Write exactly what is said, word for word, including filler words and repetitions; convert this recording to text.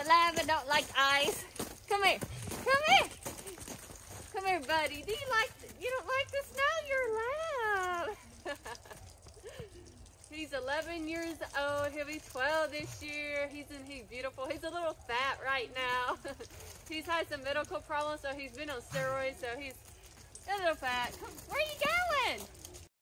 don't love and don't like ice. Come here. Come here. Come here, buddy. Do you like, you don't like the snow? You're loud. He's eleven years old. He'll be twelve this year. He's in, he's beautiful. He's a little fat right now. He's had some medical problems, so he's been on steroids, so he's a little fat. Come, where are you going?